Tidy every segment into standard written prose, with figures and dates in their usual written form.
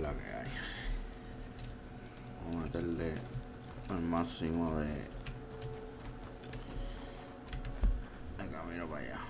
la que hay. Vamos a meterle al máximo de camino para allá.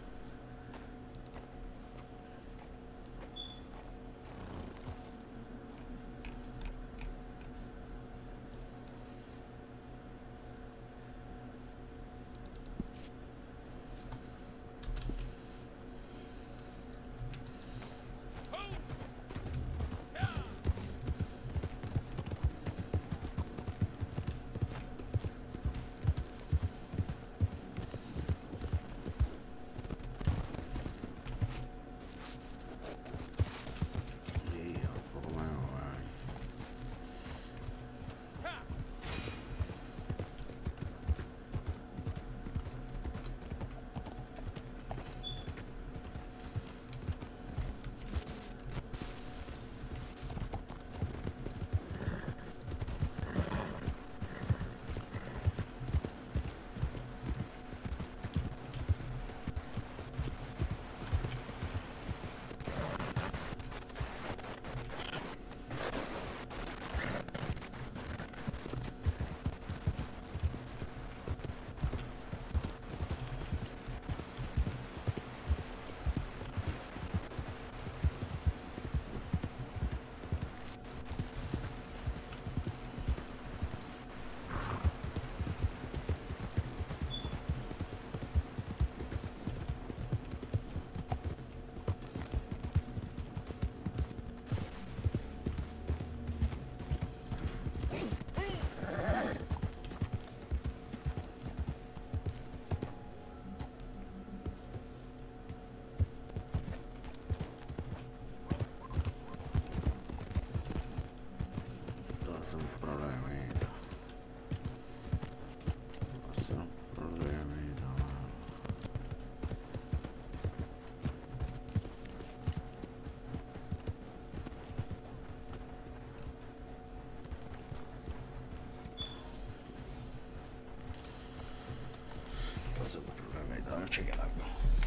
Vamos a chequear algo.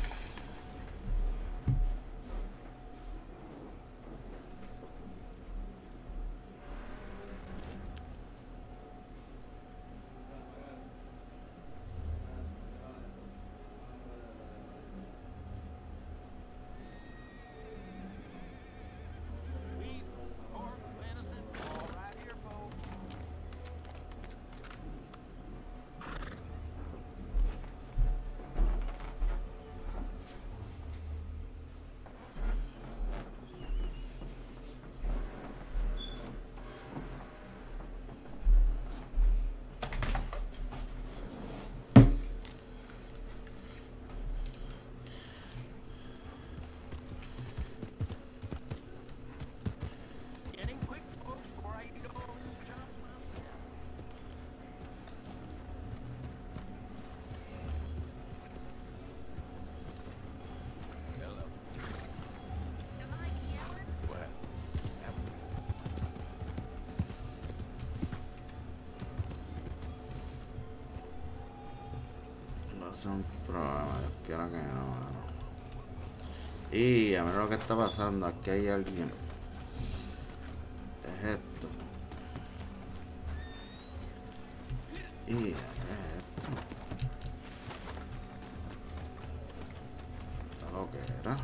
Son problemas, quiero que no, mano. Y a ver lo que está pasando. Aquí hay alguien. Es esto. Y es esto. Está lo que era.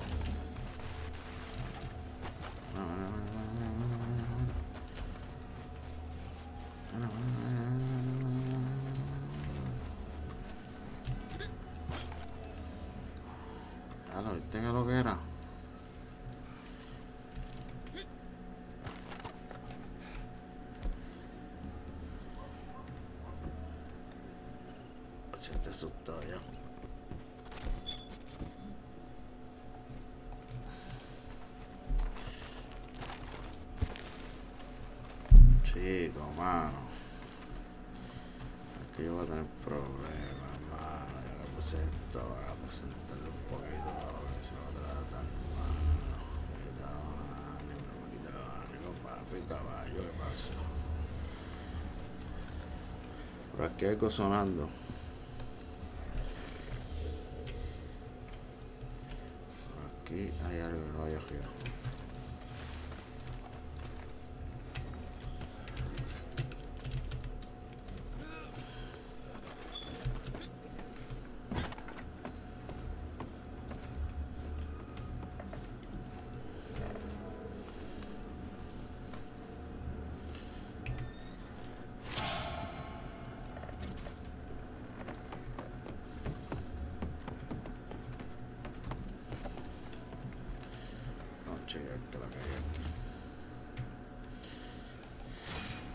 Tenga lo que era. Se te asustó ya. Chico, mano. Es que yo voy a tener problemas, mano. Ya que puse esto, voy a presentarle un poquito de lo que se va a tratar, mano. Me quita los ánimos, papi, caballo, ¿qué pasa? Por aquí hay algo sonando. Por aquí hay algo que no vaya a girar.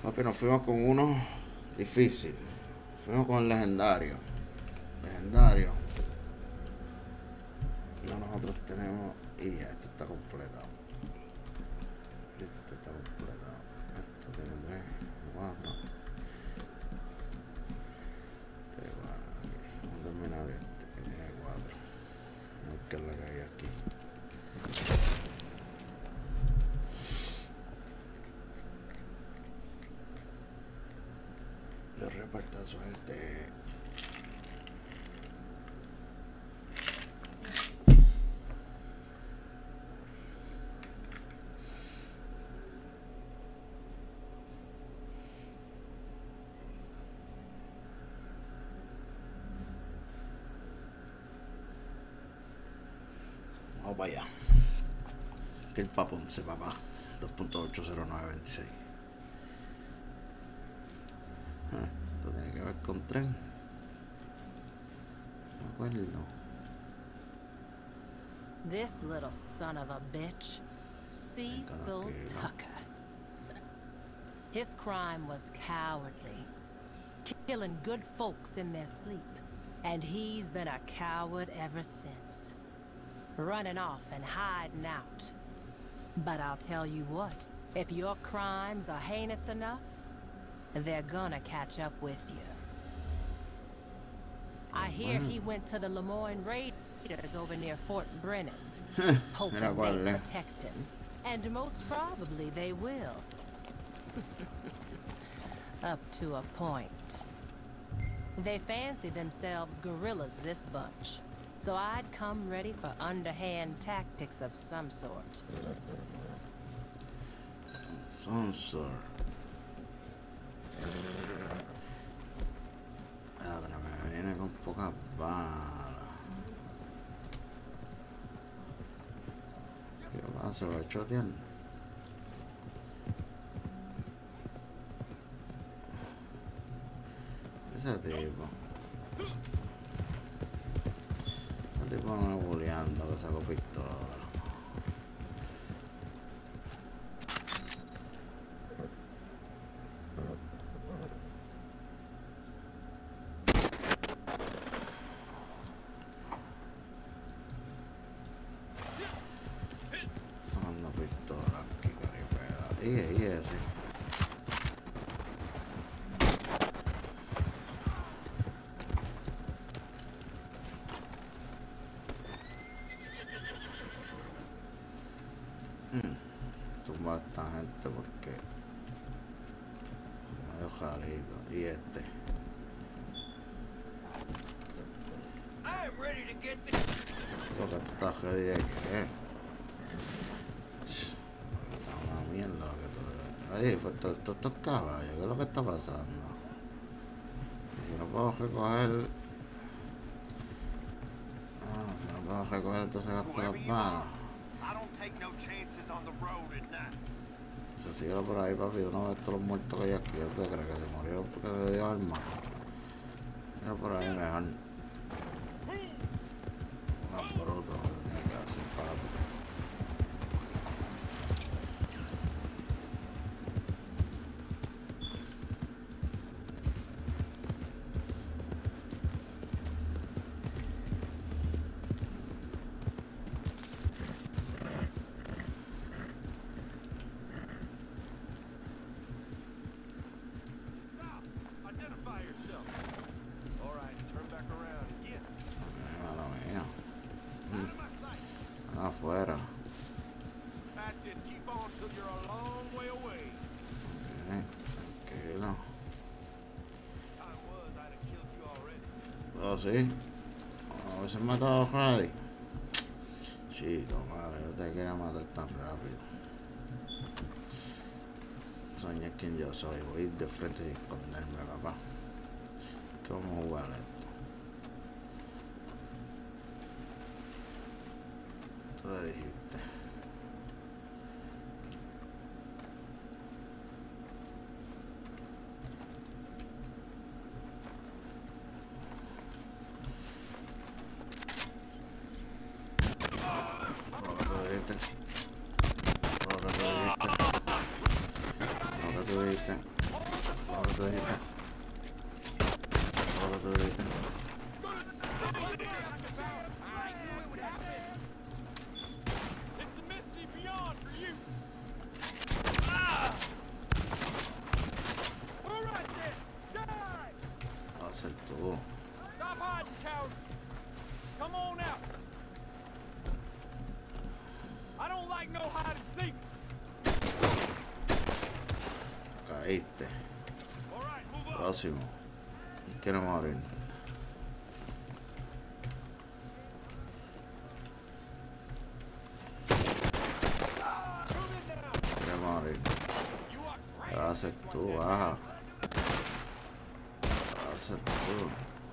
Papi, nos fuimos con uno difícil. Fuimos con el legendario. Legendario. No, nosotros tenemos. Y ya, este está completado. Este está completado. Esto tiene 3, 4. Vamos a terminar este, que tiene 4. No es que es la que hay aquí. Le reparta suerte. Vamos para allá. Que el papón se papá. 2.80926. Esto tiene que ver con tren. Me acuerdo. This little son of a bitch, Cecil Tucker. His crime was cowardly, killing good folks in their sleep. And he's been a coward ever since. Running off and hiding out. But I'll tell you what, if your crimes are heinous enough, they're gonna catch up with you. I hear he went to the Lemoyne Raiders over near Fort Brennan, hoping they protect him. And most probably they will. Up to a point. They fancy themselves guerrillas, this bunch. So I'd come ready for underhand tactics of some sort. Some sort. Me viene con pocas balas. ¿Qué pasa? ¿Va a chotear? Ese tipo. Ese tipo me bulleando que saco pistola. Sacando pistola aquí, caripera. Y ese. Tumba a esta gente porque medio jarito. Y este. Lo que está jodido es que está una mierda lo que tú. Oye, pues estos caballos, ¿qué es lo que está pasando? Y si no puedo recoger. Si no puedo recoger, entonces gasto las balas. Síguelo por ahí, papi. Uno de estos los muertos que hay aquí. ¿Yo te crees que se murieron porque le dio arma? Mira por ahí mejor. Una bruto que se tiene que hacer, papi. Afuera. Tranquilo. ¿Oh, sí? ¿A veces matado a Freddy? Chico, madre, no te quiero matar tan rápido. Soñé quién yo soy. Voy a ir de frente y esconderme, papá. ¿Qué vamos a jugar esto? Tú le dijiste. Lo que tú dijiste. caíste. Próximo. Quiero morir. Quiero morir. ¿Qué vas a hacer tú? Baja. ¿Qué vas a hacer tú?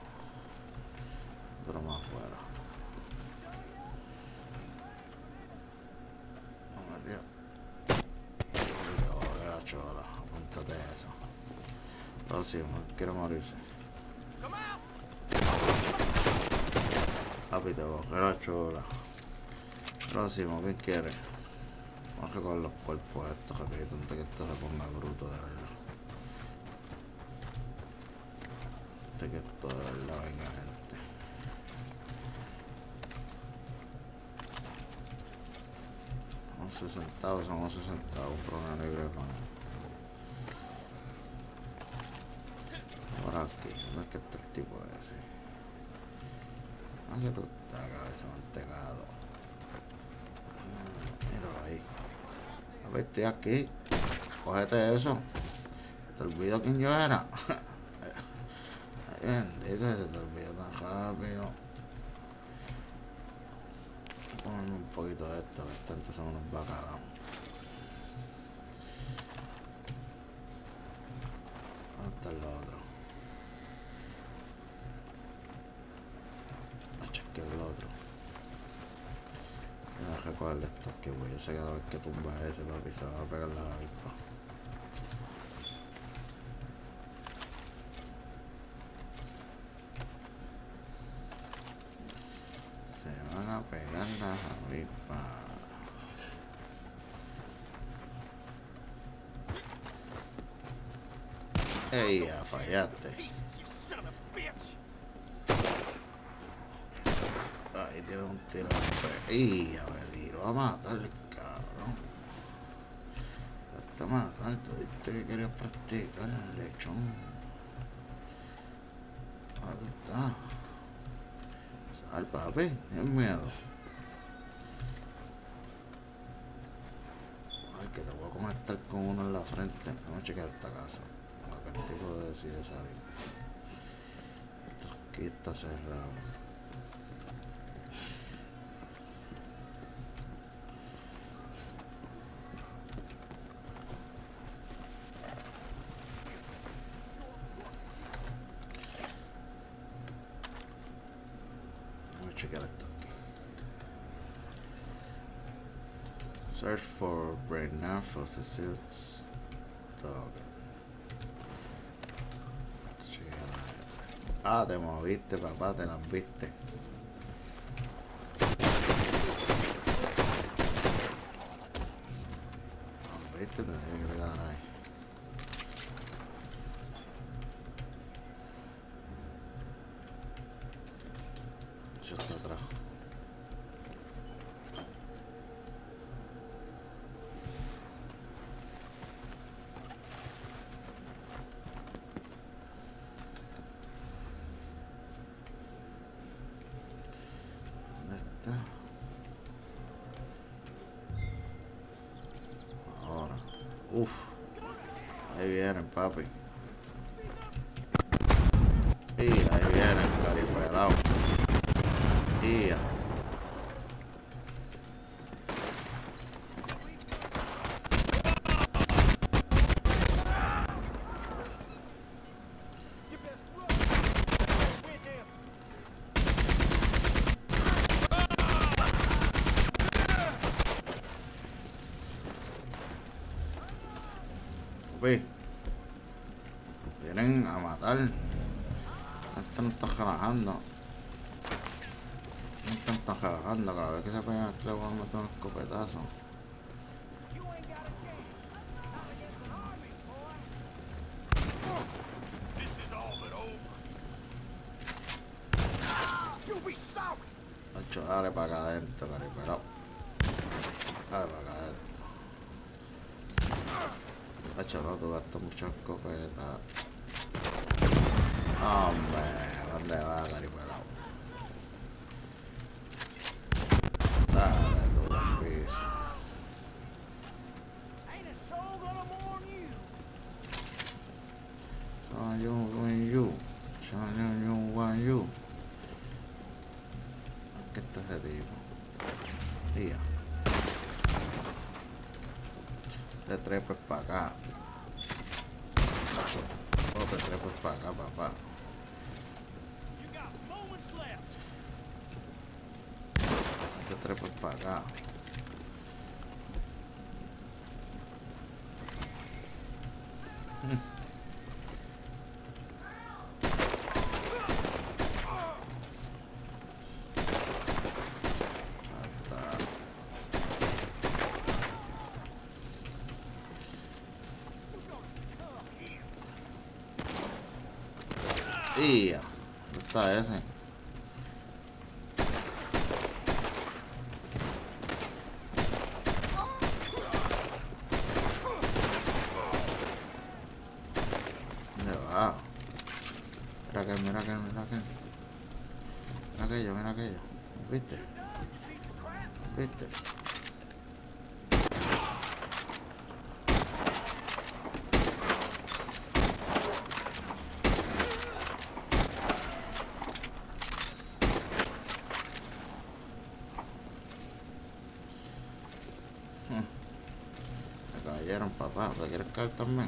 Otro más afuera. No me dio. La chola. Apúntate eso. Próximo. Quiero morirse. Papi, te coge la chola. Próximo, ¿quién quiere? Vamos a recoger los cuerpos estos rapiditos antes que esto se ponga bruto de verdad. Antes que esto de verdad venga, gente. Son 11 centavos por una libre pan. Por aquí, no es que este el tipo ese. Aquí tú estás, cabeza mantecado. Míralo ahí. A ver, estoy aquí. Cógete eso. Se te olvidó quién yo era. Bendito, se te olvidó tan rápido. Ponme un poquito de esto, que estos son unos bacalaos. ¿Dónde está el otro? Que el otro. Voy a recogerle esto que voy a sacar a ver que tumba ese, papi, se va a pegar la avispa. Se van a pegar las avispas. ¡Ey, ya fallaste! Ahí tiene un tiro. ¡Y a ver, tiro a matar, cabrón! Está matando, tú dijiste que querías practicar el lechón. ¿Dónde está? Sal, papi, tienes miedo. Ay, que te voy a conectar con uno en la frente. Vamos a chequear esta casa. Para que el tipo decide salir. Esto aquí está cerrado. Chequear esto aquí. Search for Brennan Prostitutes Dog. Ah, te moviste, papá, te las viste. Viste, te dije que te quedara ahí. Yo estoy atrás. ¿Dónde está? Ahora. Uf. Ahí vienen, papi. Y ahí vienen, caripelao. Y ya. Vienen a matar. Esto no está relajando. No están relajando. Cada vez que se pegan aquí le voy a meter un escopetazo. Hacho, dale para acá adentro, caripelao. Dale para acá adentro. Hacho, no, tú gastas mucho escopeta. Hombre, ¿dónde va, caripelao? Dale, tú al piso. ¿Qué está ese tipo? Tía. Te trepes para acá. Oh, te trepes para acá, papá. Te trepes para acá. Y ya, ¿dónde está ese? ¿Dónde va? Mira aquello. Mira aquello. ¿Viste? Me cayeron, papá. ¿Te quieres caer también?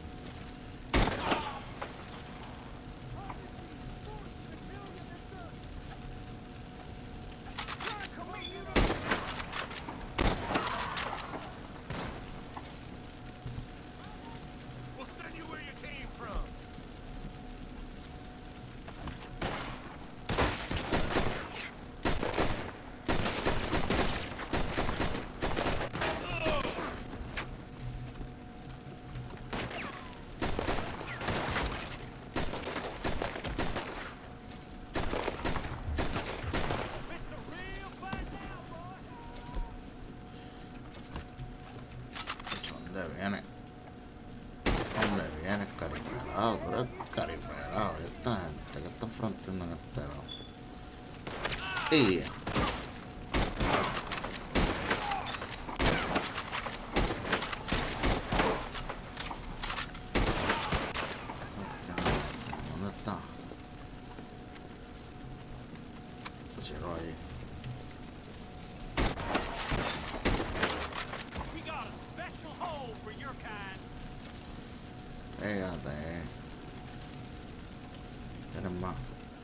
¿Dónde vienes, carimelado? Tú eres carimelado. Esta gente que está enfrentando en este lado. Y ya. ¿Dónde está? Cierro ahí. Pégate. ¿Quieres más?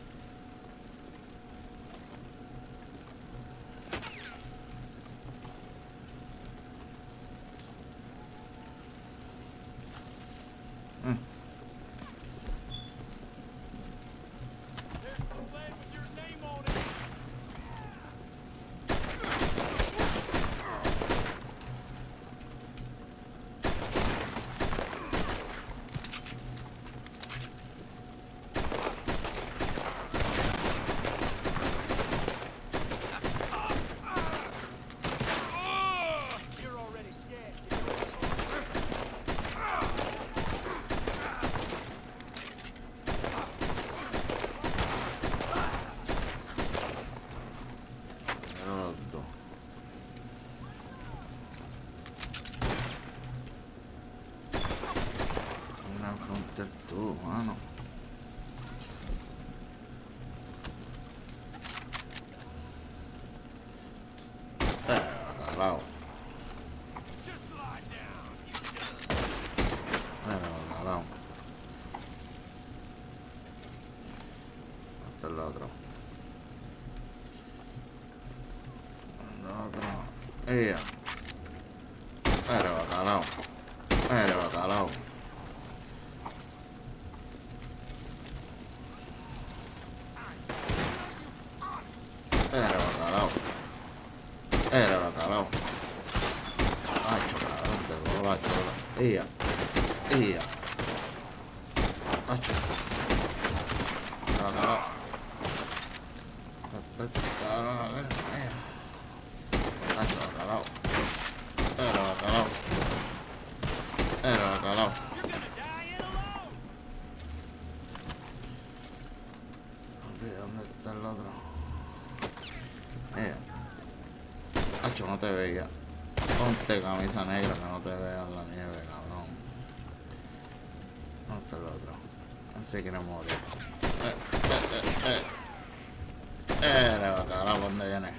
Tú, mano. Bacalao. Bacalao. Hasta el otro. Ella. Bacalao. Bacalao. Era bacalao. Hacho, cabrón, te doy la chola. Hacho. Bacalao. Hacho, bacalao. Era bacalao. ¿Dónde está el otro? Hacho, no te veía. Ponte camisa negra que no te vea en la nieve, cabrón. ¿Dónde está el otro? Así que no morir. Carajo, ¿dónde viene?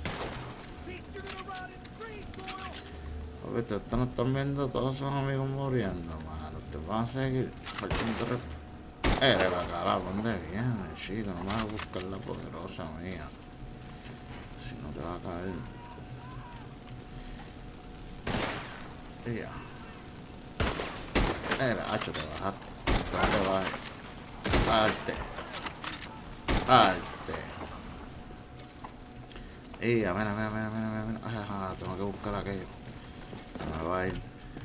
Viste, ustedes no están viendo todos sus amigos muriendo, mano. Ustedes van a seguir faltando. Carajo, ¿dónde viene, chico? No me vas a buscar la poderosa mía. Si no te va a caer. Ya. Hacho, te bajaste. No te bajes. Arte. Mira. Ajá, tengo que buscar aquello. Se me va a ir.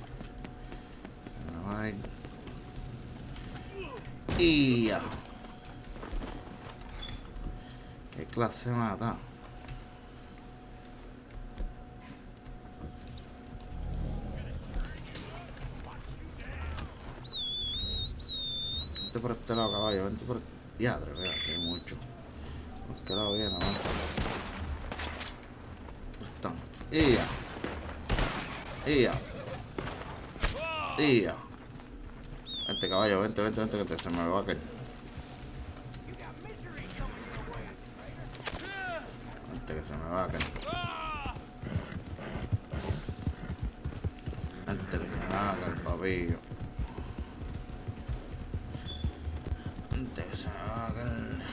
Ya. ¿Qué clase mata? Vente por este lado, caballo. Vente por... Ya, vea, que hay mucho. ¿Por qué lado viene? Avanza. Están. Ya. Vente, caballo, vente, que se me va a caer. Vente, que se me va a caer. Vente, que se me va a caer, papillo. Vente, que se me va a caer.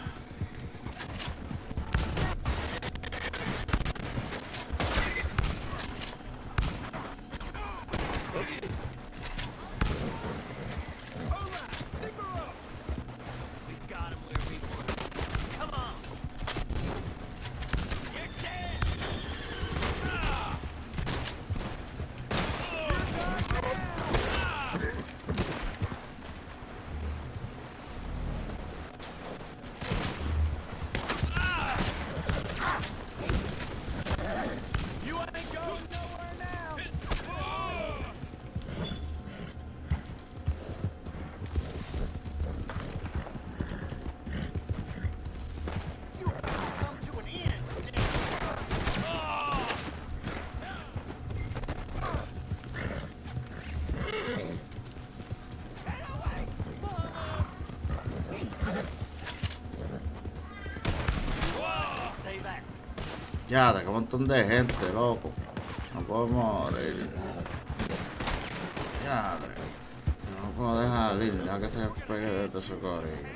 Ya, de que un montón de gente, loco. No puedo morir. Ya, no puedo dejar ir, ya que se pegue de este socorrillo.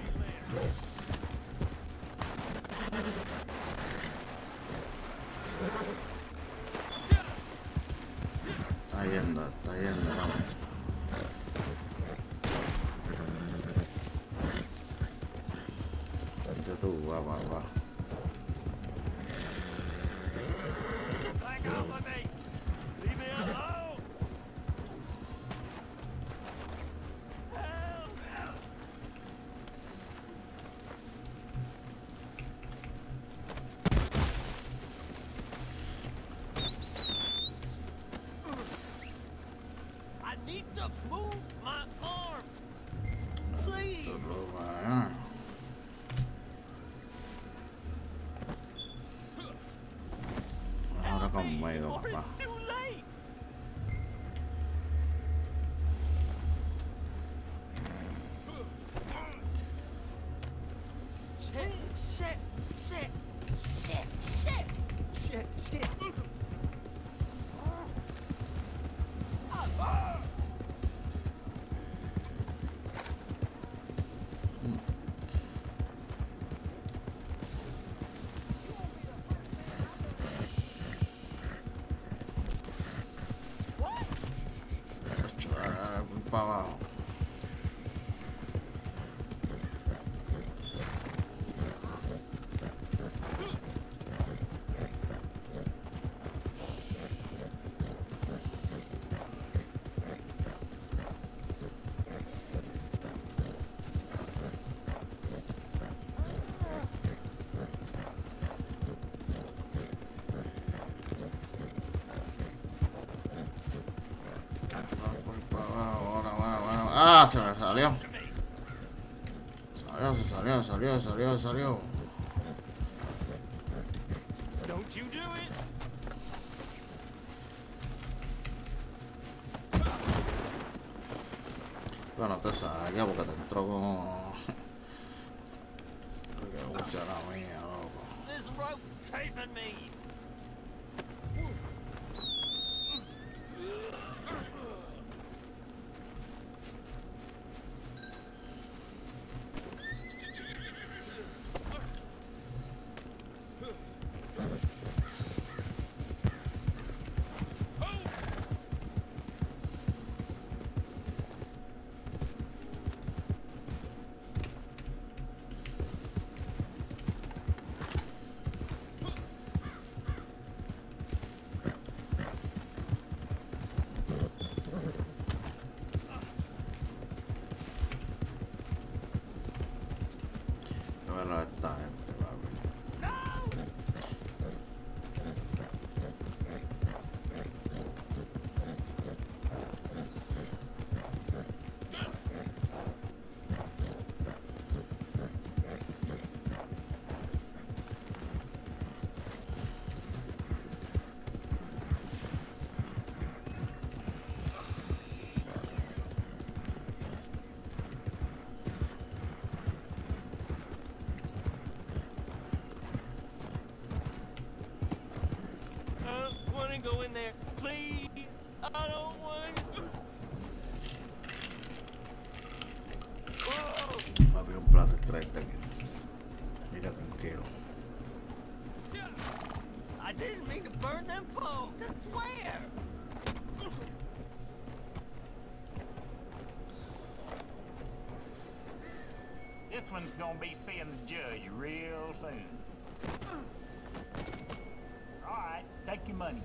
Está yendo, no. Vente tú, va. Ahora conmigo, papá. Shit. Para abajo. Ah, se me salió. Salió. Pero no te salga porque te entró como... que mucha la mía, loco. This rope's taping me. Bueno, esta gente, papi. I don't want to go in there. Please. I don't want to. Papi, un plato extraíste aquí. Mira, tranquilo. I didn't mean to burn them folks. I swear. This one's gonna be seeing the judge real soon. All right, take your money.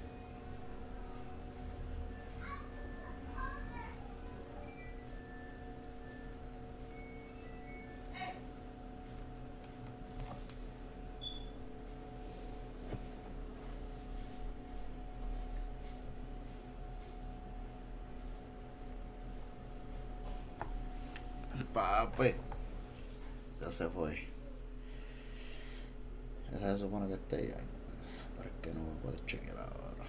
Papi. Ya se fue. Esa se supone que esté ya. Pero es que no voy a poder chequear ahora.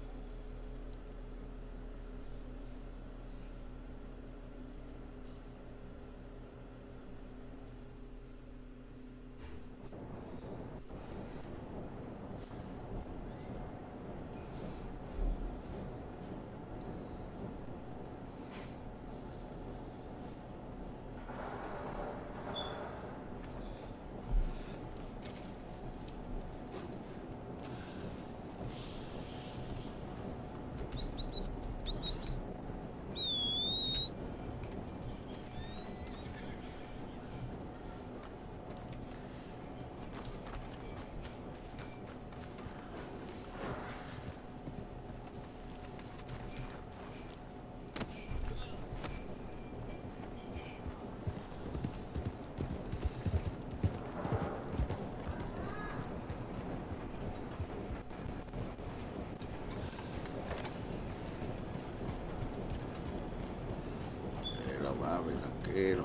Tranquilo, papi, tranquilo.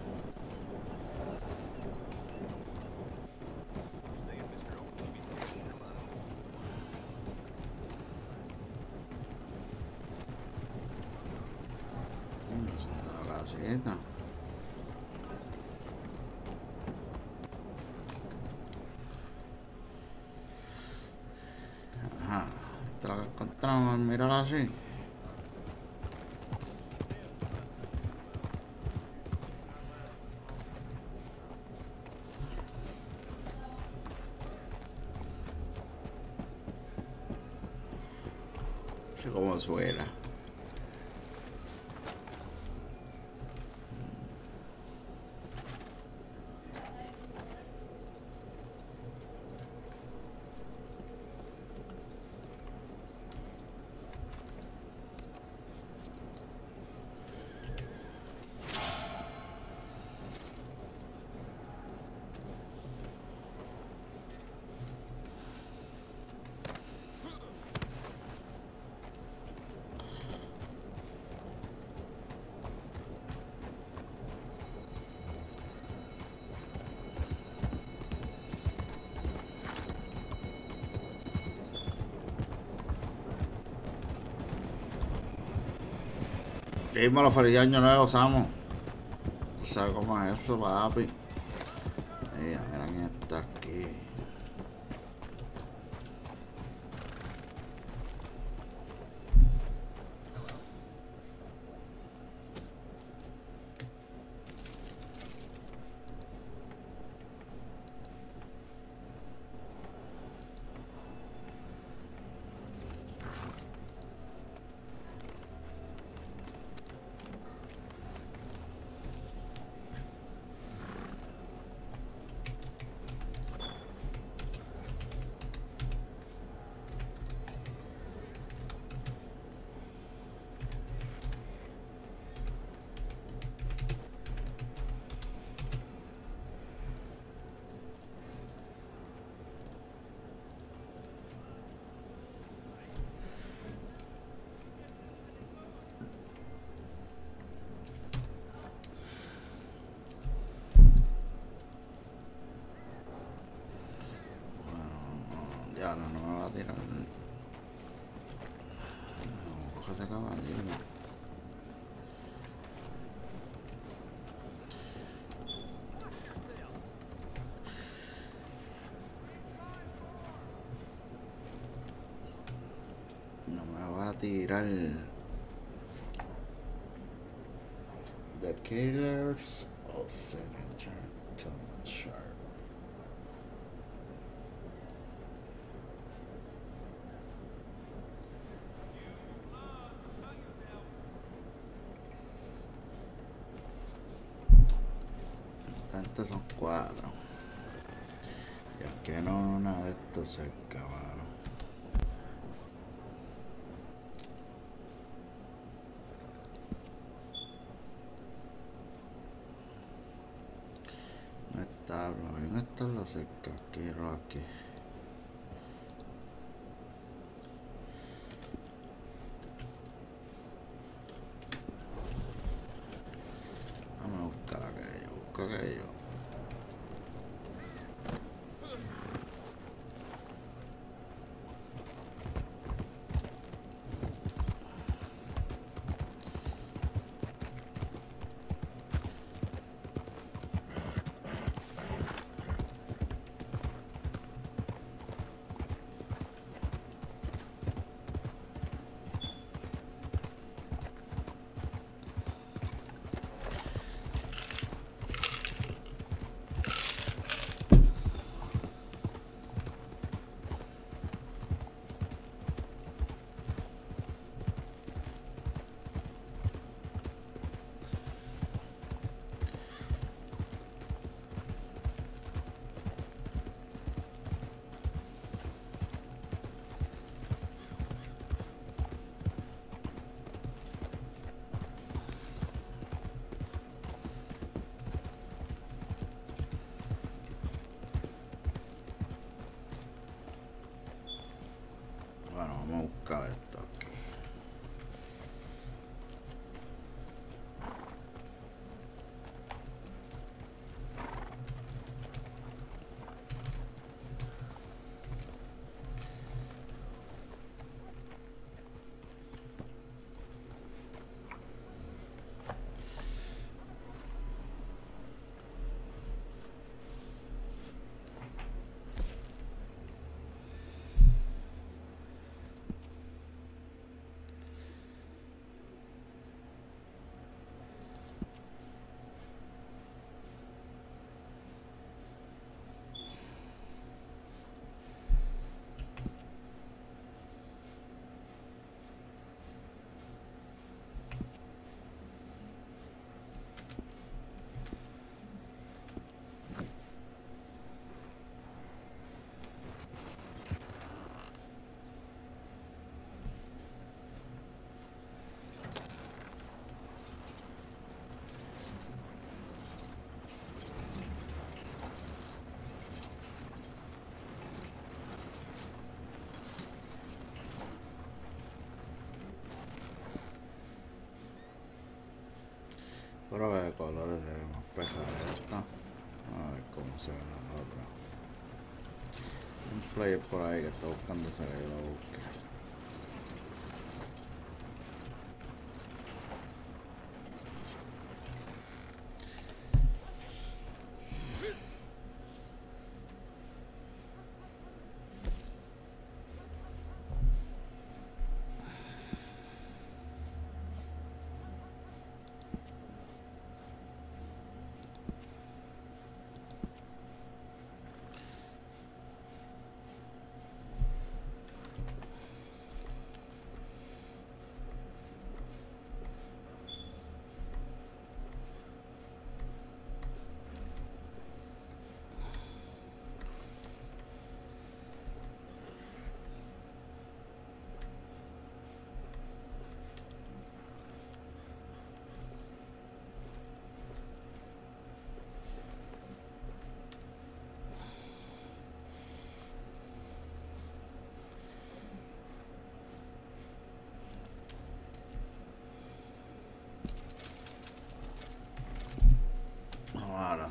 Se la caseta. Ajá, esta es la que encontramos, mírala así. Así como suena. Dímelo, feliz año nuevo, Samu. ¿Tú sabes cómo es eso, papi? Mira quién está aquí. Ya no me va a tirar. No, cógete caballero. No me va a tirar. The Killers of Senator Tom Sharp. Tantos son 4. Ya que no nada de esto se acabaron. No está, no está lo cerca. Quiero aquí. Vamos a buscar aquello. Busca aquello. Bueno, vamos a buscar esto aquí. Pero de colores debemos pegar esta. A ver cómo se ven las otras. Un player por ahí que está buscando ese que lo busque.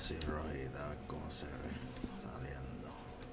así rojita, a ver cómo se ve saliendo.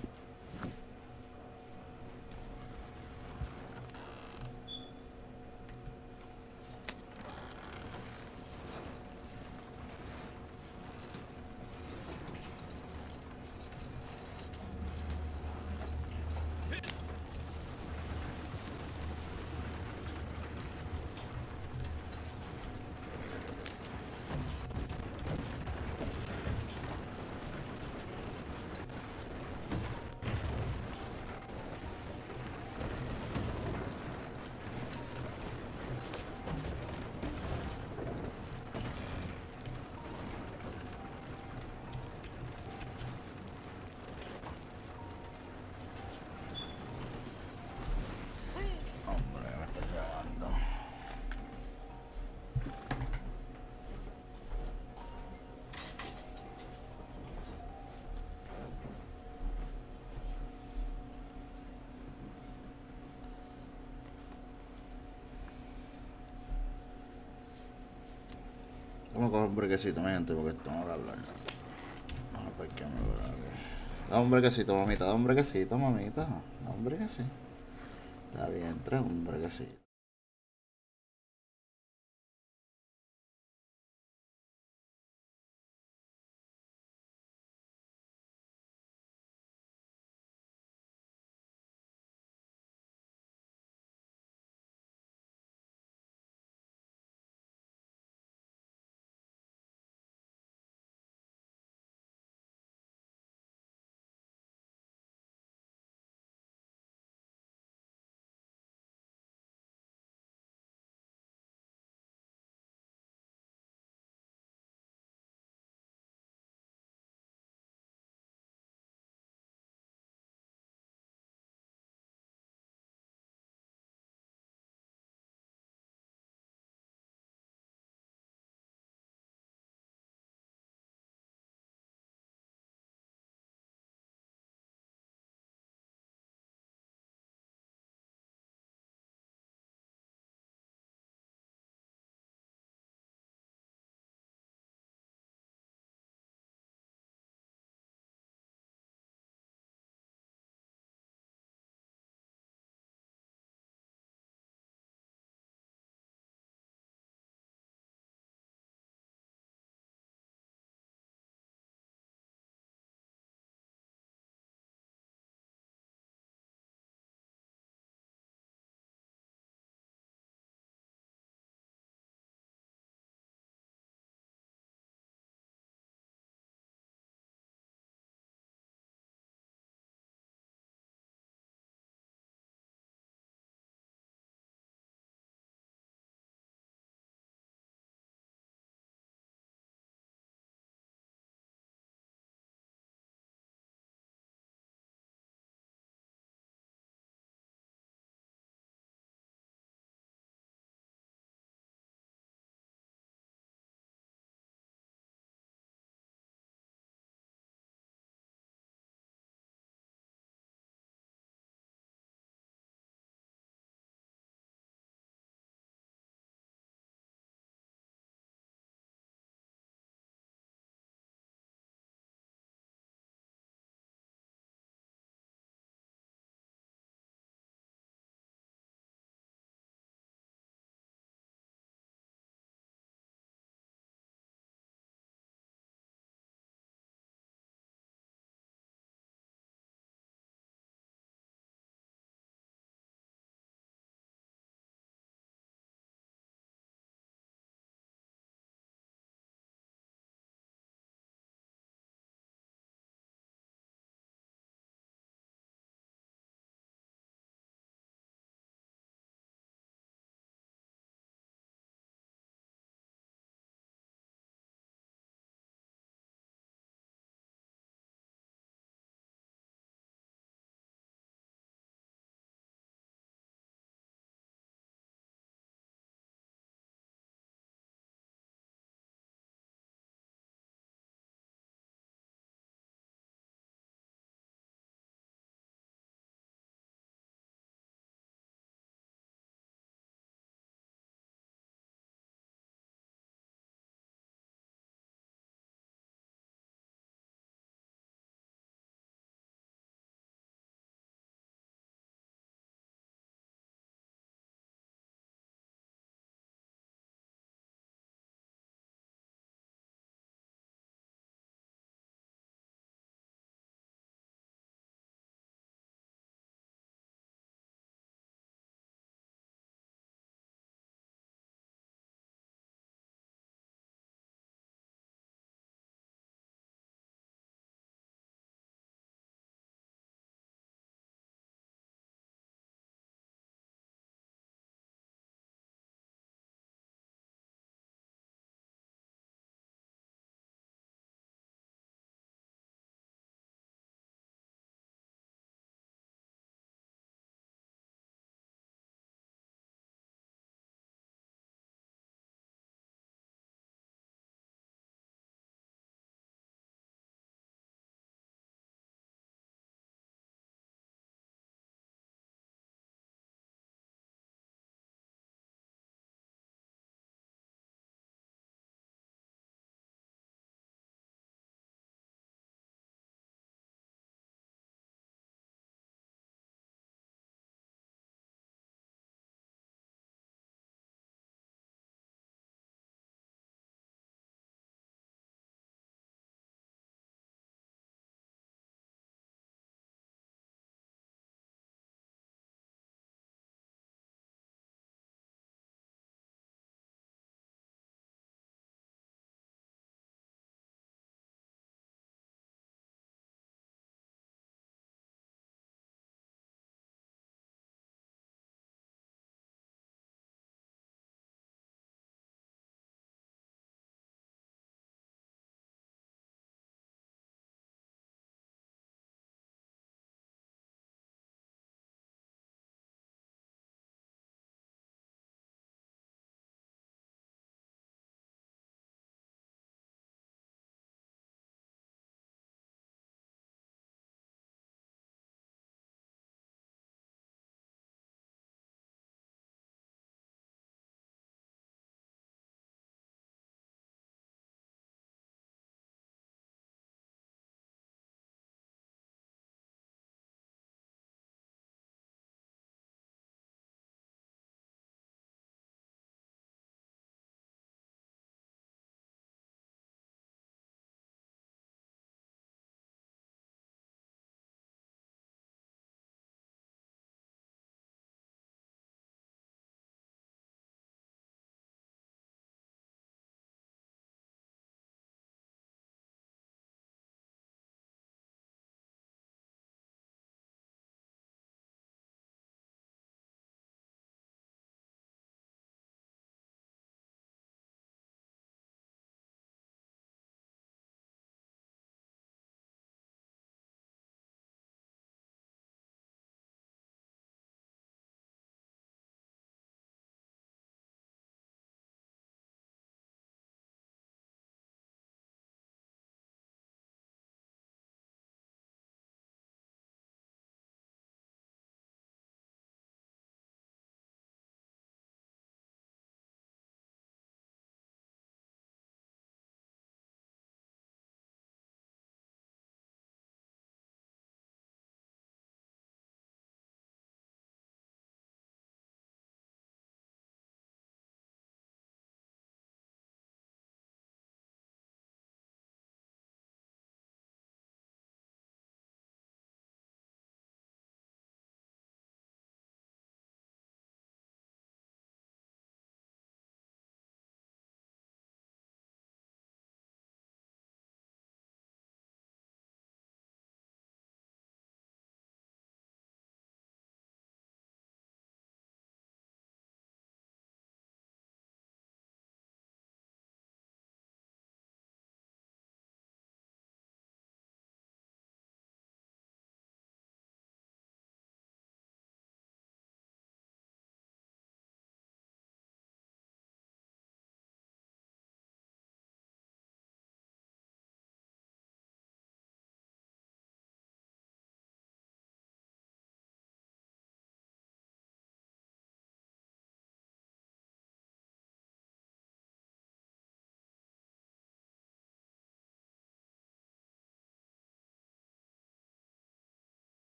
Hombre, me está llevando. Vamos a coger un brequecito, mi gente, porque esto no da hablar. No, ¿por qué me voy a ver? Da un brequecito, mamita, da un brequecito, mamita. Da un brequecito. Está bien, trae un brequecito.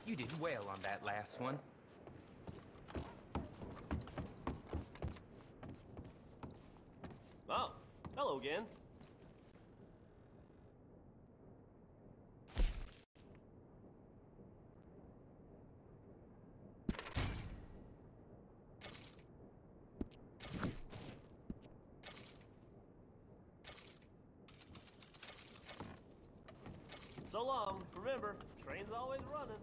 You did well on that last one. Oh, hello again. So long. Remember, train's always running.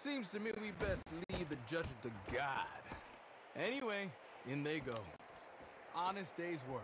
Seems to me we best leave the judgment to God. Anyway, in they go. Honest day's work.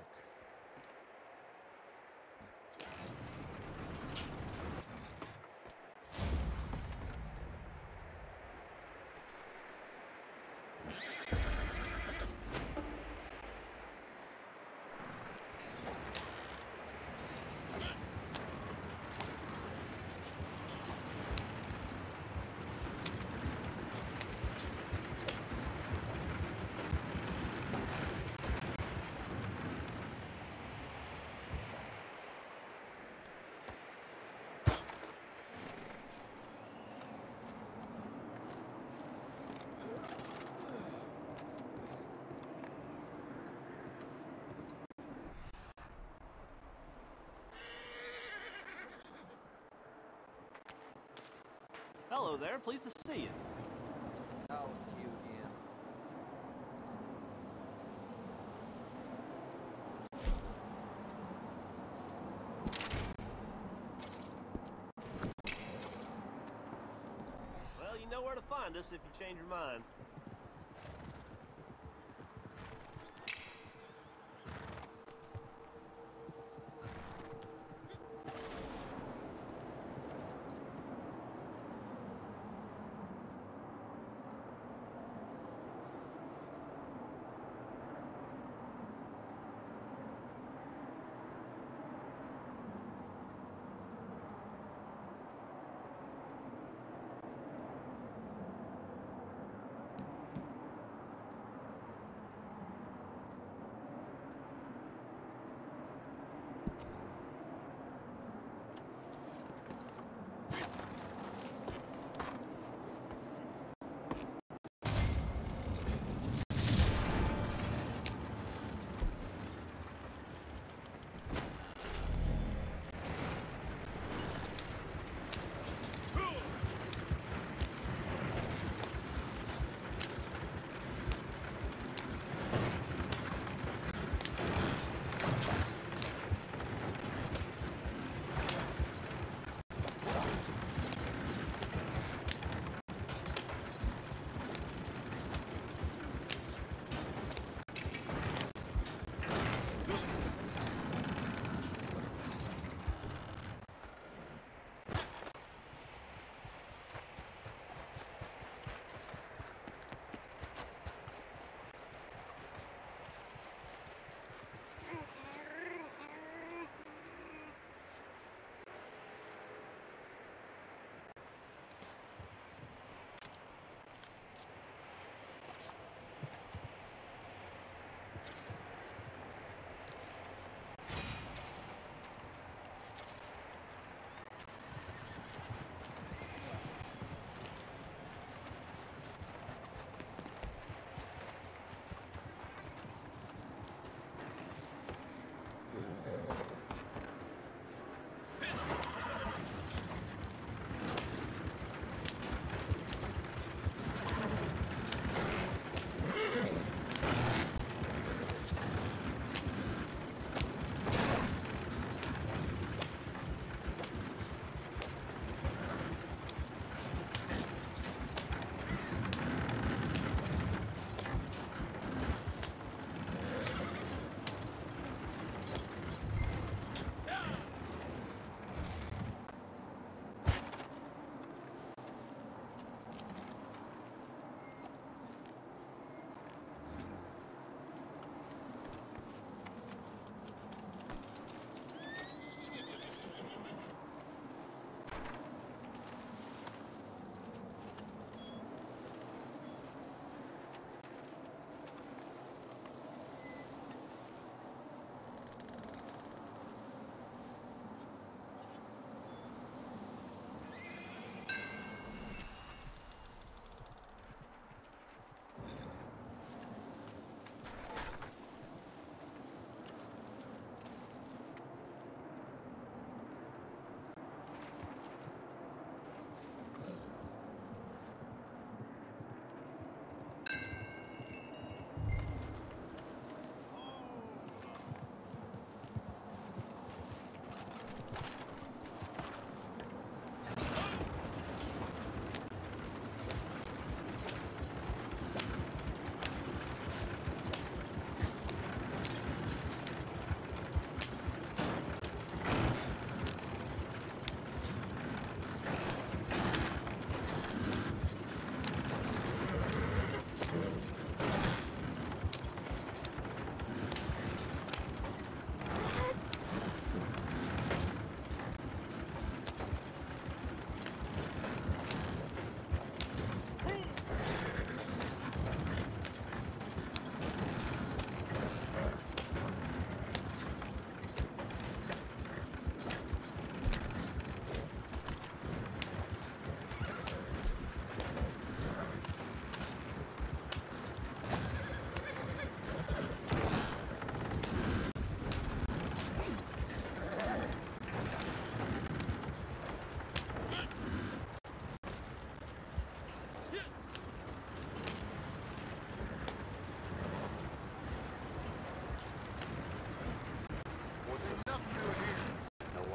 Hello there, pleased to see you. Oh, it's you again. Well, you know where to find us if you change your mind.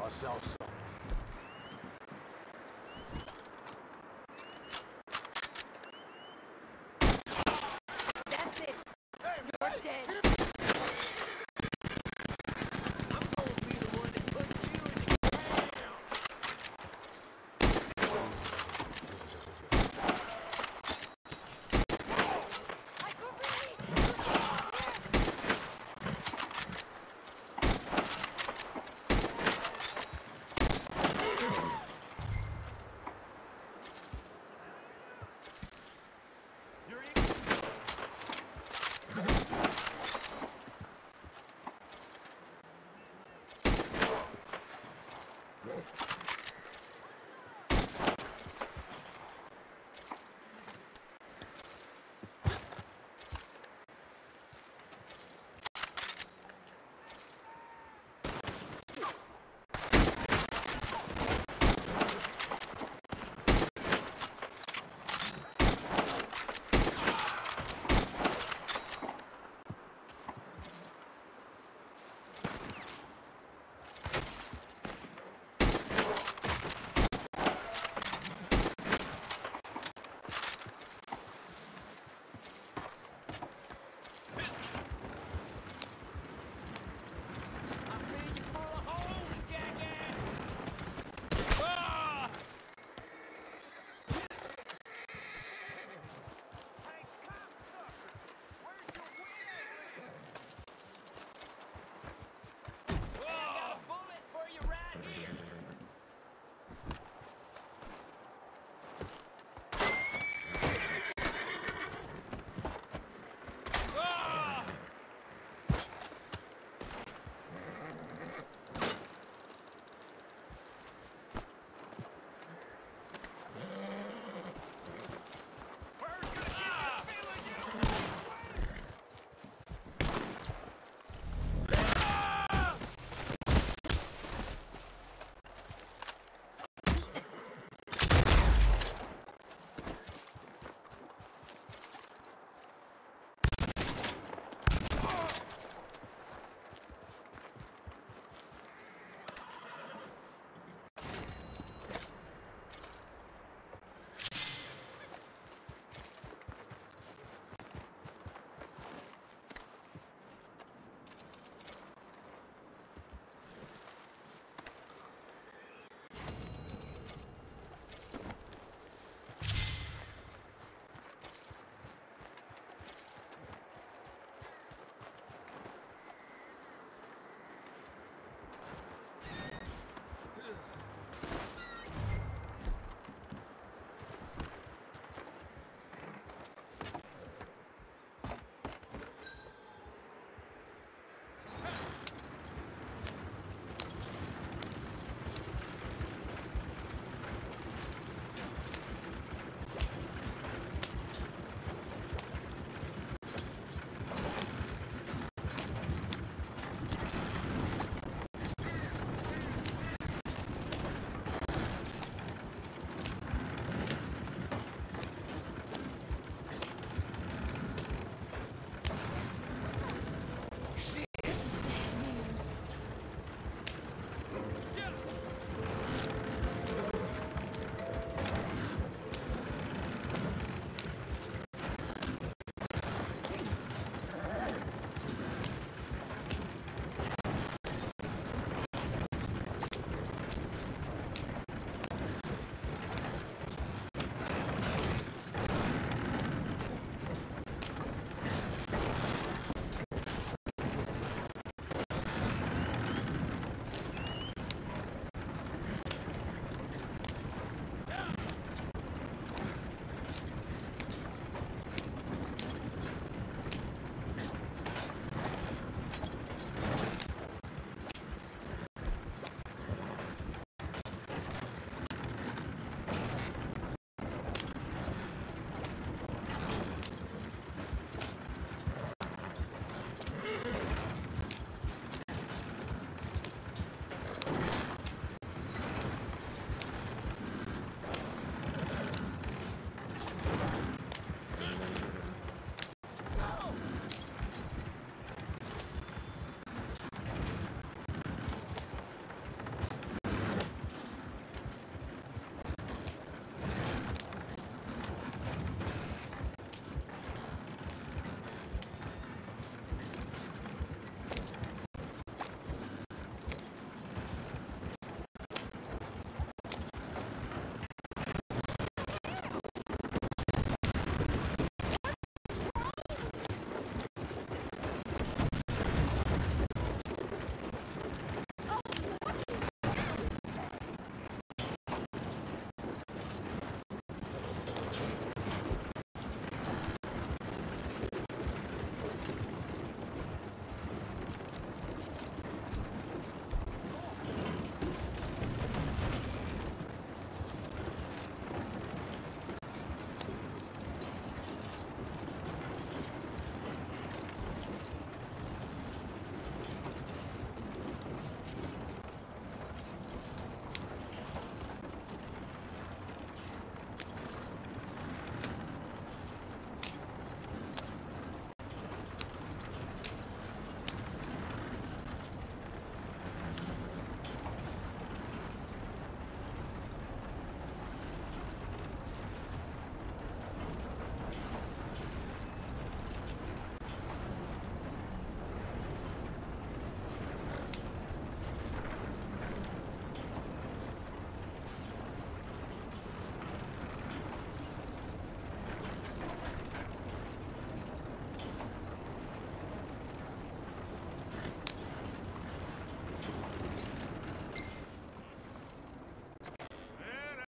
us also. That's it. You're dead. I'm gonna be the one that puts you in the ground.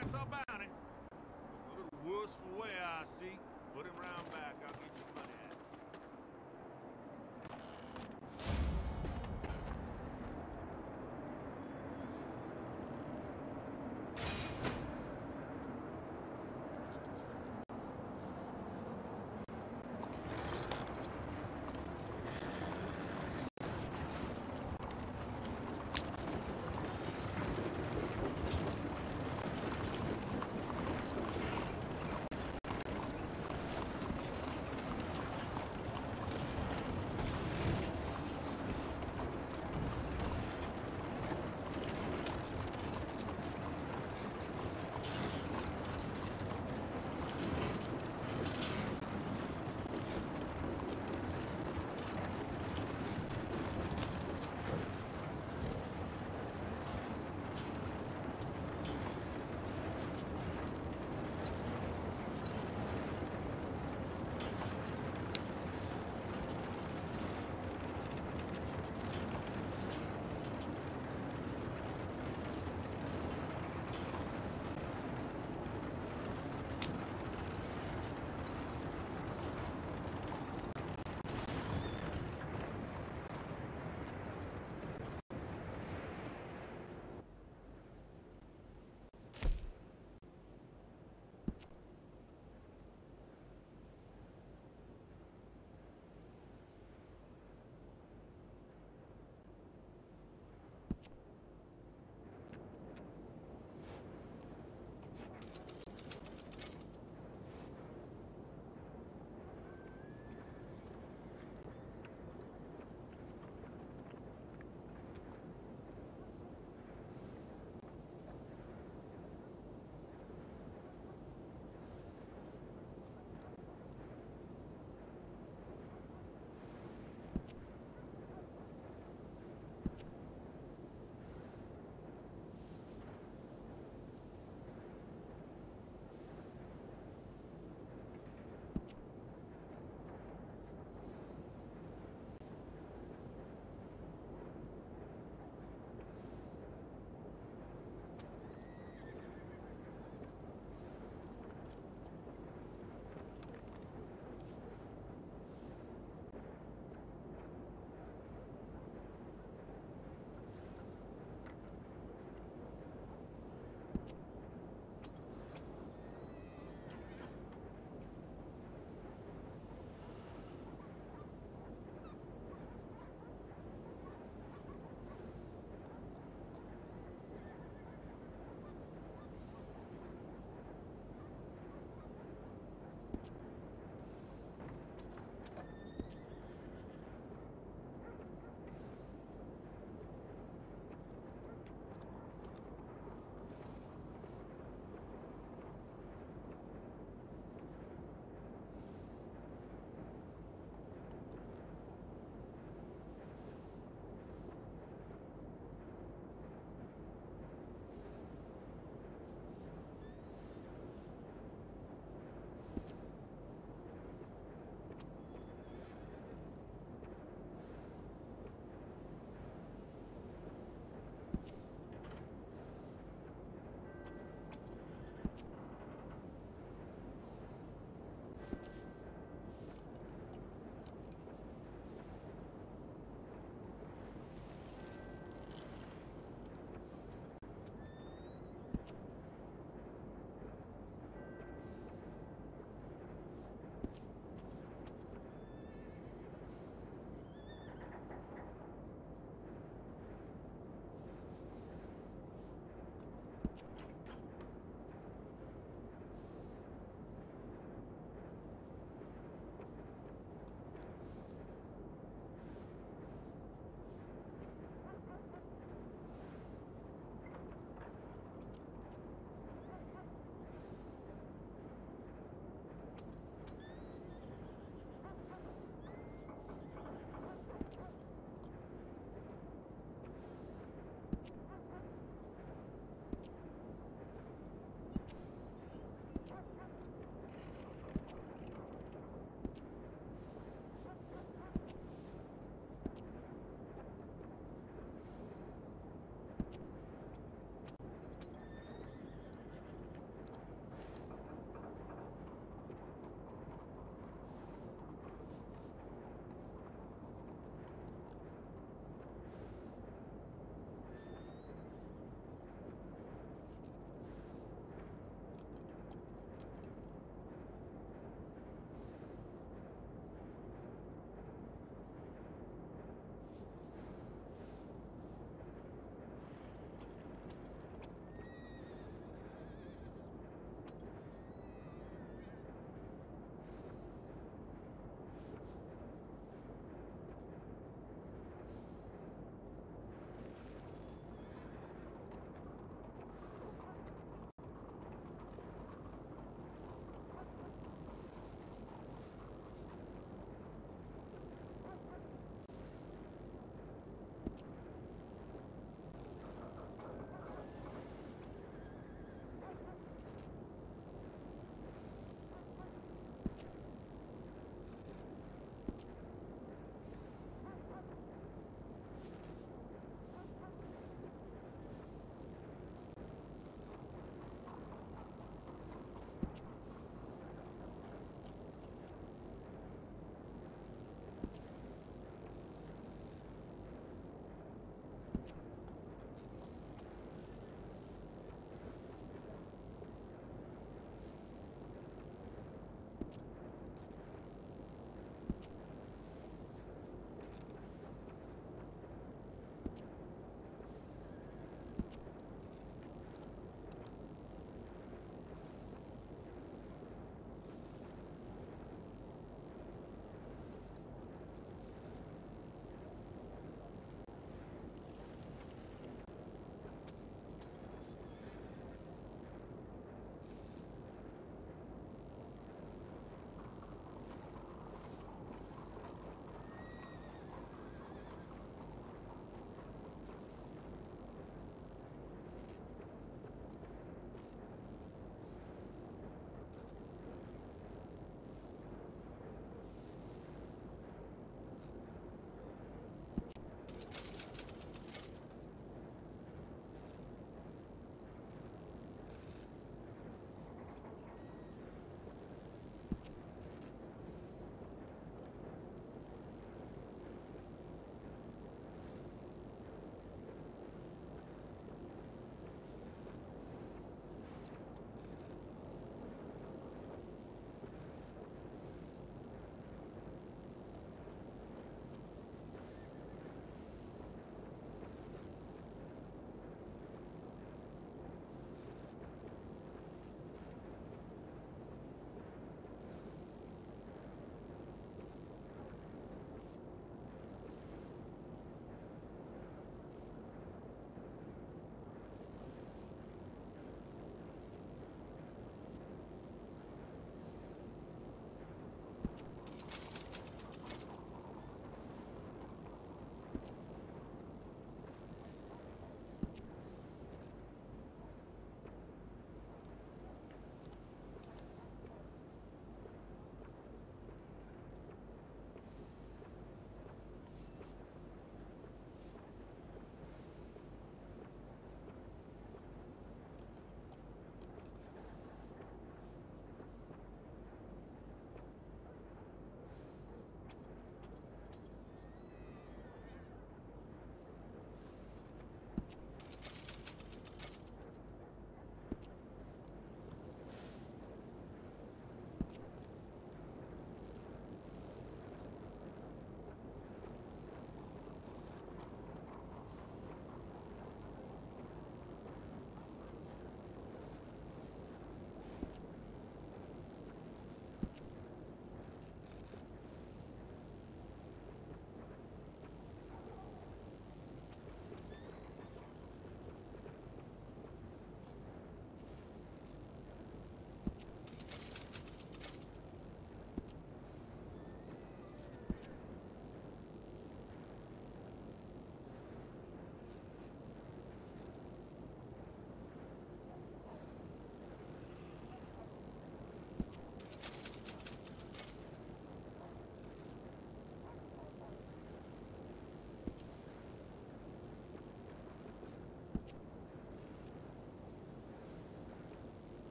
That's our bounty. A little worse for wear, I see. Put him round back. I'll get your money out.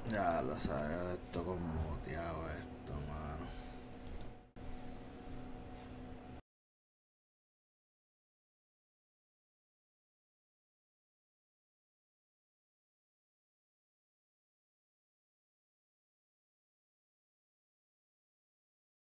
Ya lo sabía de esto con muteado esto, mano.